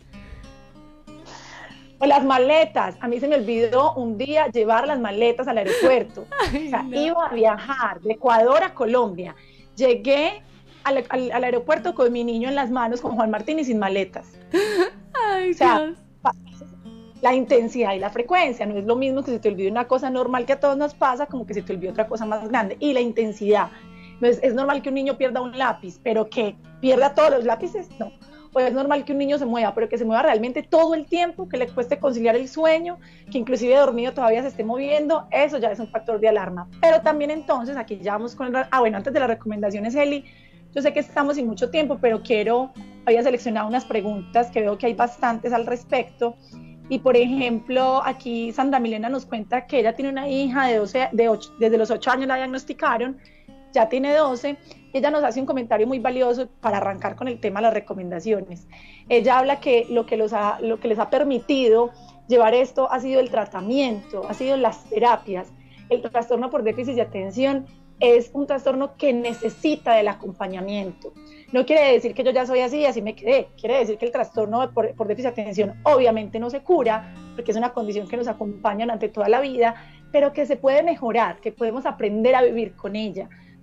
O las maletas. A mí se me olvidó un día llevar las maletas al aeropuerto. Ay, o sea, no. Iba a viajar de Ecuador a Colombia. Llegué al, al, al aeropuerto con mi niño en las manos, con Juan Martín y sin maletas. Ay, o sea, Dios. La intensidad y la frecuencia. No es lo mismo que se te olvide una cosa normal que a todos nos pasa, como que se te olvide otra cosa más grande. Y la intensidad. No es, es normal que un niño pierda un lápiz, pero que pierda todos los lápices, no. O es normal que un niño se mueva, pero que se mueva realmente todo el tiempo, que le cueste conciliar el sueño, que inclusive dormido todavía se esté moviendo, eso ya es un factor de alarma. Pero también entonces, aquí ya vamos con el... Ah, bueno, antes de las recomendaciones, Eli, yo sé que estamos sin mucho tiempo, pero quiero, había seleccionado unas preguntas que veo que hay bastantes al respecto. Y por ejemplo, aquí Sandra Milena nos cuenta que ella tiene una hija de doce, de ocho, desde los ocho años la diagnosticaron, ya tiene doce. Ella nos hace un comentario muy valioso para arrancar con el tema de las recomendaciones. Ella habla que lo que, los ha, lo que les ha permitido llevar esto ha sido el tratamiento, ha sido las terapias. El trastorno por déficit de atención es un trastorno que necesita del acompañamiento. No quiere decir que yo ya soy así y así me quedé. Quiere decir que el trastorno por, por déficit de atención obviamente no se cura, porque es una condición que nos acompaña durante toda la vida, pero que se puede mejorar, que podemos aprender a vivir con ella.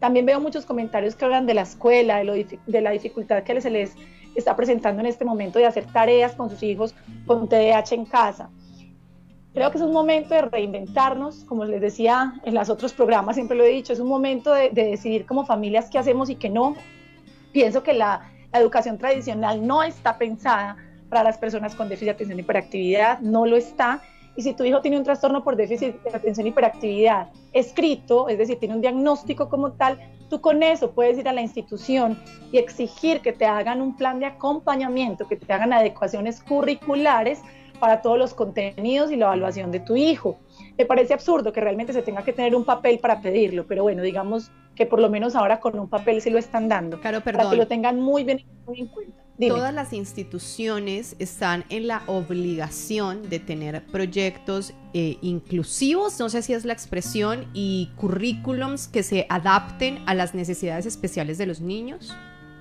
También veo muchos comentarios que hablan de la escuela, de, lo, de la dificultad que se les está presentando en este momento de hacer tareas con sus hijos con T D A H en casa. Creo que es un momento de reinventarnos, como les decía en los otros programas, siempre lo he dicho, es un momento de, de decidir como familias qué hacemos y qué no. Pienso que la, la educación tradicional no está pensada para las personas con déficit de atención y hiperactividad, no lo está. Y si tu hijo tiene un trastorno por déficit de atención y hiperactividad escrito, es decir, tiene un diagnóstico como tal, tú con eso puedes ir a la institución y exigir que te hagan un plan de acompañamiento, que te hagan adecuaciones curriculares para todos los contenidos y la evaluación de tu hijo. Me parece absurdo que realmente se tenga que tener un papel para pedirlo, pero bueno, digamos que por lo menos ahora con un papel sí lo están dando, Claro, perdón. para que lo tengan muy bien muy en cuenta. Dime. Todas las instituciones están en la obligación de tener proyectos eh, inclusivos, no sé si es la expresión, y currículums que se adapten a las necesidades especiales de los niños.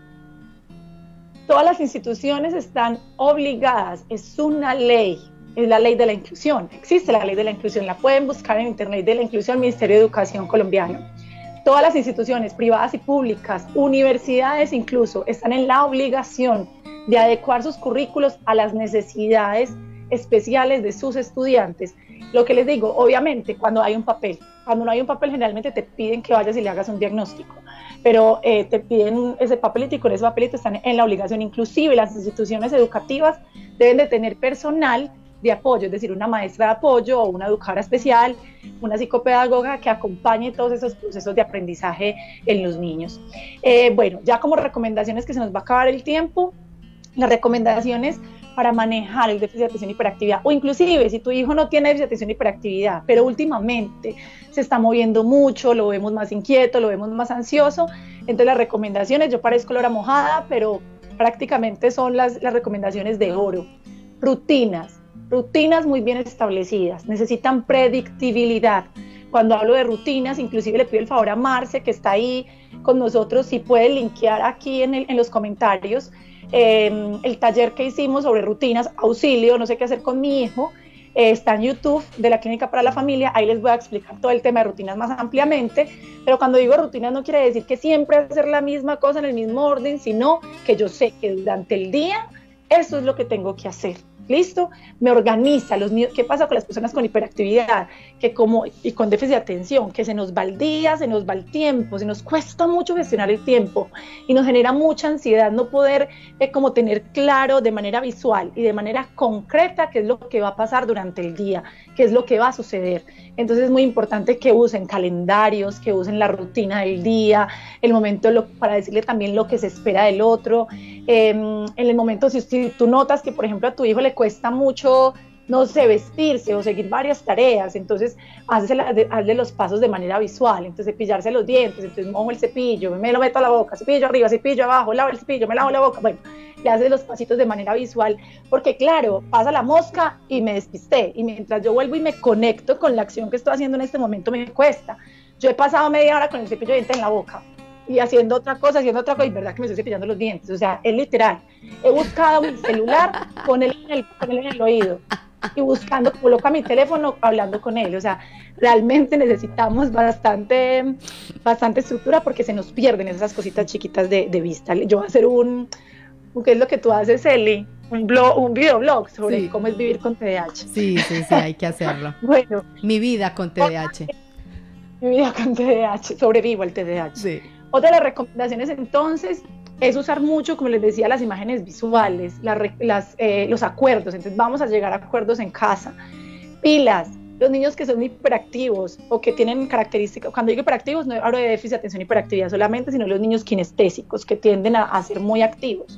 Todas las instituciones están obligadas, es una ley, es la ley de la inclusión, existe la ley de la inclusión, la pueden buscar en internet de la inclusión, Ministerio de Educación colombiano. Todas las instituciones privadas y públicas, universidades incluso, están en la obligación de adecuar sus currículos a las necesidades especiales de sus estudiantes. Lo que les digo, obviamente, cuando hay un papel, cuando no hay un papel generalmente te piden que vayas y le hagas un diagnóstico, pero eh, te piden ese papelito y con ese papelito están en la obligación. Inclusive las instituciones educativas deben de tener personal de apoyo, es decir, una maestra de apoyo o una educadora especial, una psicopedagoga que acompañe todos esos procesos de aprendizaje en los niños. Eh, bueno, ya como recomendaciones, que se nos va a acabar el tiempo, las recomendaciones para manejar el déficit de atención y hiperactividad, o inclusive si tu hijo no tiene déficit de atención y hiperactividad, pero últimamente se está moviendo mucho, lo vemos más inquieto, lo vemos más ansioso, entonces las recomendaciones, yo parezco lora mojada, pero prácticamente son las, las recomendaciones de oro. Rutinas, rutinas muy bien establecidas, necesitan predictibilidad. Cuando hablo de rutinas, inclusive le pido el favor a Marce, que está ahí con nosotros, si puede linkear aquí en, el, en los comentarios, Eh, el taller que hicimos sobre rutinas, auxilio, no sé qué hacer con mi hijo, eh, está en YouTube de la Clínica para la Familia, ahí les voy a explicar todo el tema de rutinas más ampliamente, pero cuando digo rutinas no quiere decir que siempre hacer la misma cosa en el mismo orden, sino que yo sé que durante el día eso es lo que tengo que hacer. ¿Listo? Me organiza. Los niños, ¿qué pasa con las personas con hiperactividad? Que como, y con déficit de atención, que se nos va el día, se nos va el tiempo, se nos cuesta mucho gestionar el tiempo y nos genera mucha ansiedad no poder eh, como tener claro de manera visual y de manera concreta qué es lo que va a pasar durante el día, qué es lo que va a suceder. Entonces es muy importante que usen calendarios, que usen la rutina del día, el momento lo, para decirle también lo que se espera del otro. Eh, en el momento, si, si tú notas que por ejemplo a tu hijo le cuesta mucho, no sé, vestirse o seguir varias tareas, entonces hazle, hazle los pasos de manera visual, entonces cepillarse los dientes, entonces mojo el cepillo, me lo meto a la boca, cepillo arriba, cepillo abajo, lavo el cepillo, me lavo la boca, bueno, le haces los pasitos de manera visual, porque claro, pasa la mosca y me despisté, y mientras yo vuelvo y me conecto con la acción que estoy haciendo en este momento me cuesta. Yo he pasado media hora con el cepillo de dientes en la boca, y haciendo otra cosa, haciendo otra cosa, y verdad que me estoy cepillando los dientes, o sea, es literal. He buscado mi celular con él en el, con él en el oído, y buscando, coloca mi teléfono hablando con él, o sea, realmente necesitamos bastante, bastante estructura porque se nos pierden esas cositas chiquitas de, de vista. Yo voy a hacer un, ¿qué es lo que tú haces, Eli? Un, blog, un videoblog sobre sí. cómo es vivir con T D A H. Sí, sí, sí, hay que hacerlo. Bueno. Mi vida con T D A H. Mi vida con T D A H, sobrevivo al T D A H. Sí. Otra de las recomendaciones entonces es usar mucho, como les decía, las imágenes visuales, las, las, eh, los acuerdos, entonces vamos a llegar a acuerdos en casa. Pilas, los niños que son hiperactivos o que tienen características, cuando digo hiperactivos no hablo de déficit de atención y hiperactividad solamente, sino los niños kinestésicos que tienden a, a ser muy activos.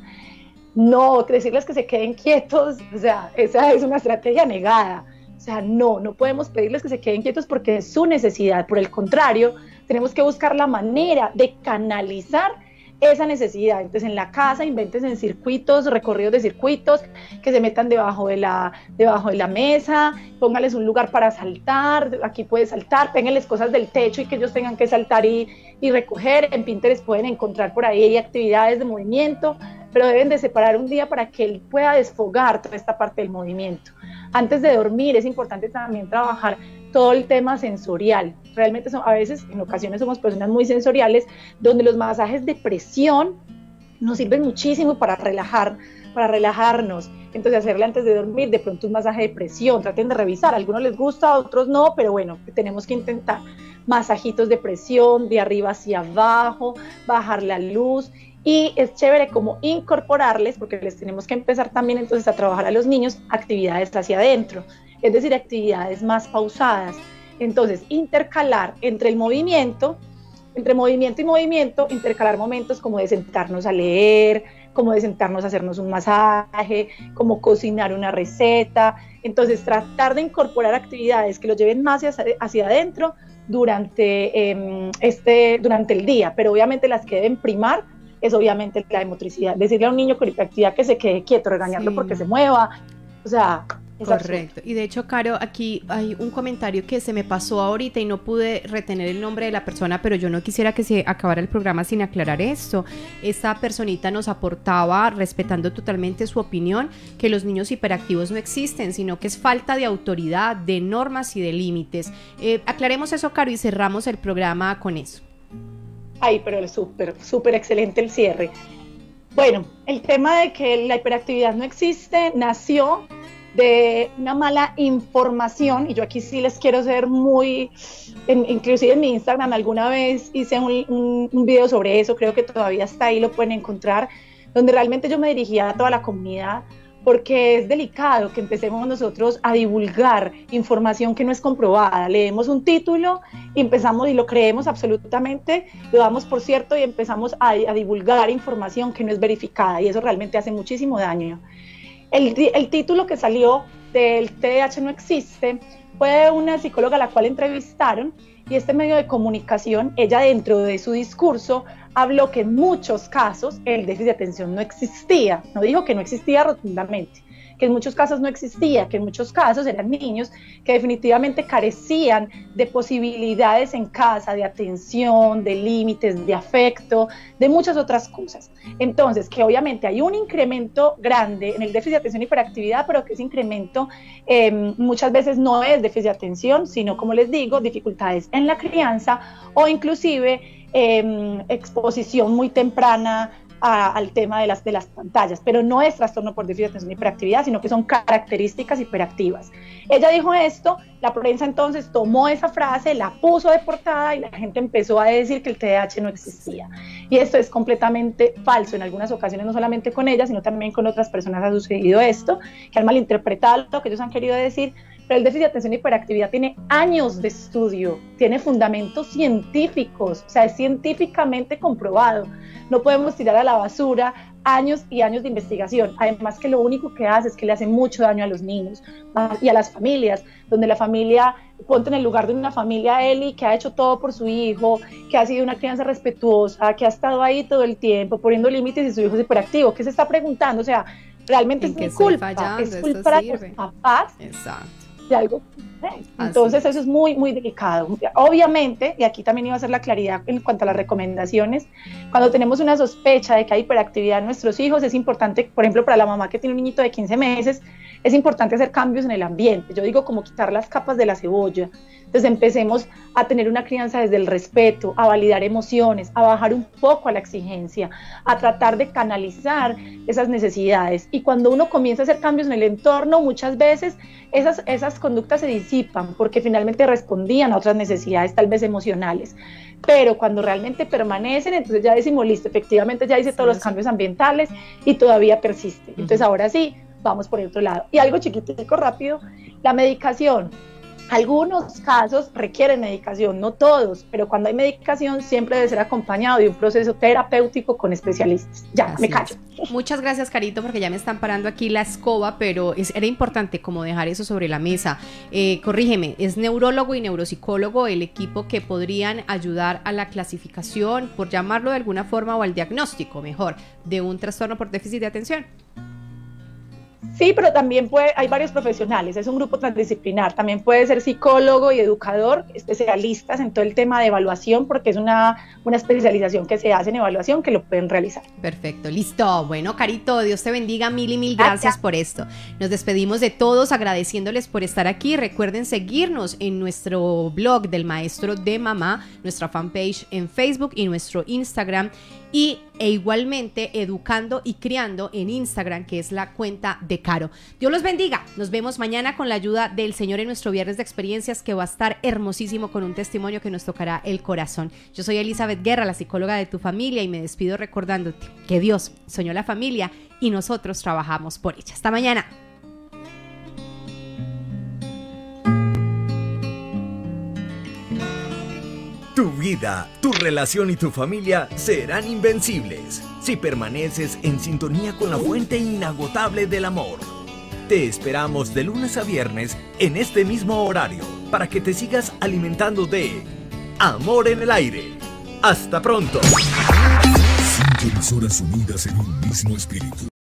No, decirles que se queden quietos, o sea, esa es una estrategia negada. O sea, no, no podemos pedirles que se queden quietos porque es su necesidad. Por el contrario, tenemos que buscar la manera de canalizar esa necesidad. Entonces en la casa inventen en circuitos, recorridos de circuitos, que se metan debajo de la, debajo de la mesa, pónganles un lugar para saltar, aquí puede saltar, pénganles cosas del techo y que ellos tengan que saltar y, y recoger. En Pinterest pueden encontrar por ahí actividades de movimiento, pero deben de separar un día para que él pueda desfogar toda esta parte del movimiento. Antes de dormir es importante también trabajar todo el tema sensorial. Realmente son, a veces, en ocasiones somos personas muy sensoriales, donde los masajes de presión nos sirven muchísimo para relajar, para relajarnos. Entonces, hacerle antes de dormir, de pronto un masaje de presión, traten de revisar, a algunos les gusta, a otros no, pero bueno, tenemos que intentar masajitos de presión, de arriba hacia abajo, bajar la luz, y es chévere como incorporarles, porque les tenemos que empezar también entonces a trabajar a los niños actividades hacia adentro, es decir, actividades más pausadas. Entonces, intercalar entre el movimiento, entre movimiento y movimiento, intercalar momentos como de sentarnos a leer, como de sentarnos a hacernos un masaje, como cocinar una receta. Entonces, tratar de incorporar actividades que los lleven más hacia, hacia adentro durante, eh, este, durante el día, pero obviamente las que deben primar es obviamente la de motricidad. Decirle a un niño con hiperactividad que se quede quieto, regañarlo sí. porque se mueva, o sea... Correcto. Y de hecho, Caro, aquí hay un comentario que se me pasó ahorita y no pude retener el nombre de la persona, pero yo no quisiera que se acabara el programa sin aclarar esto. Esta personita nos aportaba, respetando totalmente su opinión, que los niños hiperactivos no existen, sino que es falta de autoridad, de normas y de límites. Eh, aclaremos eso, Caro, y cerramos el programa con eso. Ay, pero es súper, súper excelente el cierre. Bueno, el tema de que la hiperactividad no existe nació de una mala información, y yo aquí sí les quiero ser muy, en, inclusive en mi Instagram alguna vez hice un, un, un video sobre eso, creo que todavía está ahí, lo pueden encontrar, donde realmente yo me dirigía a toda la comunidad, porque es delicado que empecemos nosotros a divulgar información que no es comprobada. Leemos un título y empezamos y lo creemos absolutamente, lo damos por cierto y empezamos a, a divulgar información que no es verificada, y eso realmente hace muchísimo daño. El, el título que salió del T D A H no existe fue una psicóloga a la cual entrevistaron, y este medio de comunicación, ella dentro de su discurso habló que en muchos casos el déficit de atención no existía, no dijo que no existía rotundamente, que en muchos casos no existía, que en muchos casos eran niños que definitivamente carecían de posibilidades en casa, de atención, de límites, de afecto, de muchas otras cosas. Entonces, que obviamente hay un incremento grande en el déficit de atención y hiperactividad, pero que ese incremento eh, muchas veces no es déficit de atención, sino, como les digo, dificultades en la crianza o inclusive eh, exposición muy temprana A, al tema de las, de las pantallas, pero no es trastorno por déficit de atención y hiperactividad, sino que son características hiperactivas. Ella dijo esto, la prensa entonces tomó esa frase, la puso de portada y la gente empezó a decir que el T D A H no existía. Y esto es completamente falso. En algunas ocasiones, no solamente con ella, sino también con otras personas ha sucedido esto, que han malinterpretado lo que ellos han querido decir. Pero el déficit de atención y hiperactividad tiene años de estudio, tiene fundamentos científicos, o sea, es científicamente comprobado. No podemos tirar a la basura años y años de investigación. Además que lo único que hace es que le hace mucho daño a los niños y a las familias, donde la familia, ponte en el lugar de una familia Eli, que ha hecho todo por su hijo, que ha sido una crianza respetuosa, que ha estado ahí todo el tiempo poniendo límites y su hijo es hiperactivo. ¿Qué se está preguntando? O sea, realmente es mi culpa, fallando, es culpa de los papás. Exacto. De algo. Entonces eso es muy, muy delicado. Obviamente, y aquí también iba a hacer la claridad en cuanto a las recomendaciones, cuando tenemos una sospecha de que hay hiperactividad en nuestros hijos, es importante, por ejemplo, para la mamá que tiene un niñito de quince meses, es importante hacer cambios en el ambiente. Yo digo como quitar las capas de la cebolla. Entonces empecemos a tener una crianza desde el respeto, a validar emociones, a bajar un poco a la exigencia, a tratar de canalizar esas necesidades. Y cuando uno comienza a hacer cambios en el entorno, muchas veces esas, esas conductas se disipan porque finalmente respondían a otras necesidades, tal vez emocionales. Pero cuando realmente permanecen, entonces ya decimos, listo, efectivamente ya hice todos los cambios ambientales y todavía persiste. Entonces ahora sí, vamos por el otro lado. Y algo chiquitico, rápido, la medicación. Algunos casos requieren medicación, no todos, pero cuando hay medicación siempre debe ser acompañado de un proceso terapéutico con especialistas. Ya, Así me callo. Es. Muchas gracias, Carito, porque ya me están parando aquí la escoba, pero es, era importante como dejar eso sobre la mesa. Eh, corrígeme, es neurólogo y neuropsicólogo el equipo que podrían ayudar a la clasificación, por llamarlo de alguna forma, o al diagnóstico, mejor, de un trastorno por déficit de atención. Sí, pero también puede, hay varios profesionales, es un grupo transdisciplinar, también puede ser psicólogo y educador, especialistas en todo el tema de evaluación, porque es una, una especialización que se hace en evaluación que lo pueden realizar. Perfecto, listo. Bueno, Carito, Dios te bendiga, mil y mil gracias, gracias por esto. Nos despedimos de todos agradeciéndoles por estar aquí. Recuerden seguirnos en nuestro blog del Maestro de Mamá, nuestra fanpage en Facebook y nuestro Instagram. Y e igualmente Educando y Criando en Instagram, que es la cuenta de Caro. Dios los bendiga. Nos vemos mañana con la ayuda del Señor en nuestro Viernes de Experiencias, que va a estar hermosísimo con un testimonio que nos tocará el corazón. Yo soy Elizabeth Guerra, la psicóloga de tu familia, y me despido recordándote que Dios soñó la familia y nosotros trabajamos por ella. Hasta mañana. Tu vida, tu relación y tu familia serán invencibles si permaneces en sintonía con la fuente inagotable del amor. Te esperamos de lunes a viernes en este mismo horario para que te sigas alimentando de Amor en el Aire. ¡Hasta pronto! Cinco emisoras unidas en un mismo espíritu.